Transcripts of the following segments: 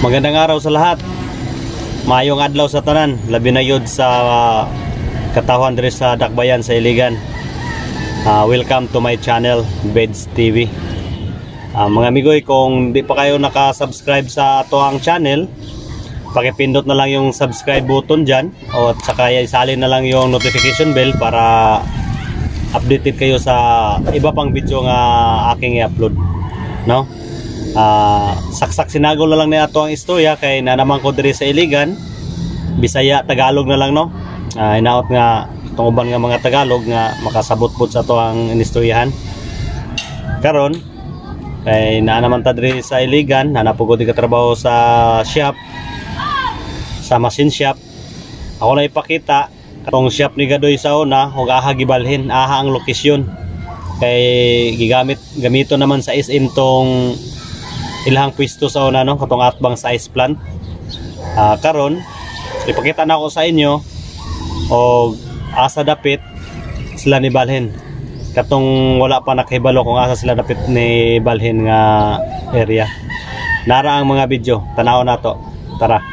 Magandang araw sa lahat. Mayong adlaw sa tanan, labi na yod sa katawhan diri sa Dakbayan sa Iligan. Welcome to my channel, Beds TV. Mga amigoy, kung di pa kayo naka-subscribe sa ato channel, pakipindot na lang yung subscribe button dyan, o at saka isalin na lang yung notification bell para updated kayo sa iba pang video nga aking i-upload, no? Saksak sinagol na lang na ato ang istorya kay na naman ko diri sa Iligan. Bisaya, Tagalog na lang, no? Inaot nga itong uban nga mga Tagalog nga makasabot po sa ato ang inistoryahan karon. Kay na naman ta diri sa Iligan, nanapugod ka trabaho sa shop, sa machine shop. Ako na ipakita atong shop ni Gadoy sa una, ug aha gibalhin, aha ang lokasyon. Kay gamito naman sa SM tong ilahang pwesto sa una, no, katong atbang sa ice plant. Karon ipakita na ako sa inyo o asa dapit sila ni balhin, katong wala pa nakahibalo kung asa sila dapit ni balhin nga area. Nara ang mga video, tanaw na to, tara.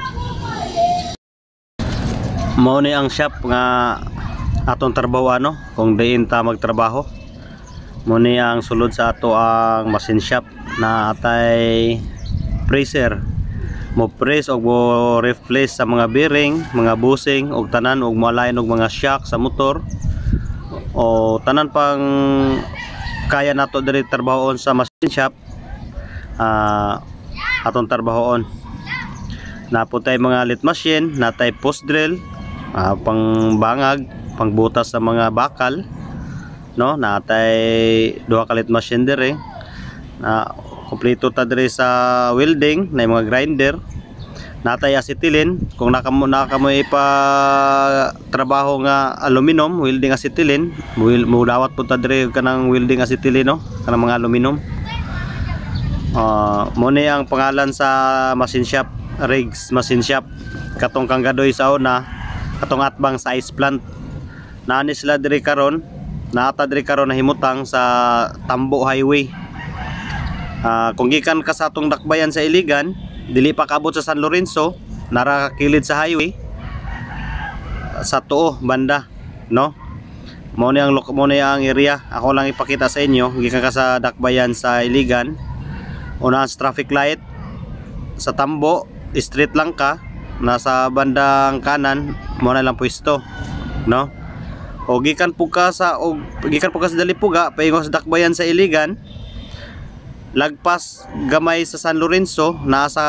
Mao ni ang shop nga atong trabaho, no, kung diin ta magtrabaho. Muni ang sulod sa ato ang machine shop na atay freezer mo press o mo replace sa mga bearing, mga bushing og tanan og malain og mga shock sa motor o tanan pang kaya nato diri trabahoon sa machine shop. Atong trabahoon naputay mga lit machine, natay post drill, pang bangag, pang butas sa mga bakal, no, natay duha ka lit machine diri na kompleto ta diri sa welding na mga grinder, natay acetylene kung nakamo ipa trabaho nga aluminum welding acetylene mo dawat po ta diri kanang welding acetylene, no, kanang mga aluminum. Mo ni ang pangalan sa machine shop, Rigs Machine Shop, katong kang Gadoy sa una, katong atbang sa ice plant. Naani sila diri karon, naata diri karon na himutang sa Tambo Highway. Kung gikan ka sa atong Dakbayan sa Iligan, dili pa kaabot sa San Lorenzo, nara kilid sa highway sa tuo banda, no. Mo ni ang area. Ako lang ipakita sa inyo, gikan ka sa Dakbayan sa Iligan, una sa traffic light sa Tambo, street lang ka, nasa bandang kanan mo na lang pwesto, no. O gikan po ka sa Dalipuga, paingon sa Dakbayan sa Iligan, lagpas gamay sa San Lorenzo, nasa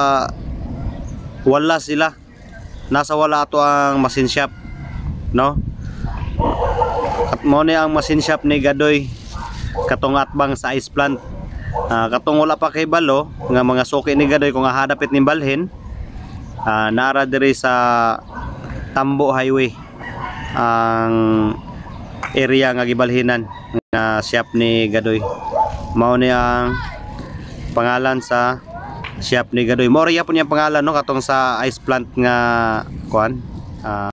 wala sila, nasa wala ato ang machine shop, no. At mo ni ang machine shop ni Gadoy, katong atbang sa ice plant. Katong wala pa kay balo nga mga suki ni Gadoy kung hadapit ni balhin, nara diri sa Tambo Highway ang area nga gibalhinan nga shop ni Gadoy. Mao ni ang pangalan sa shop ni Gadoy. Mao riya po niya pangalan, no, katong sa ice plant nga kuan.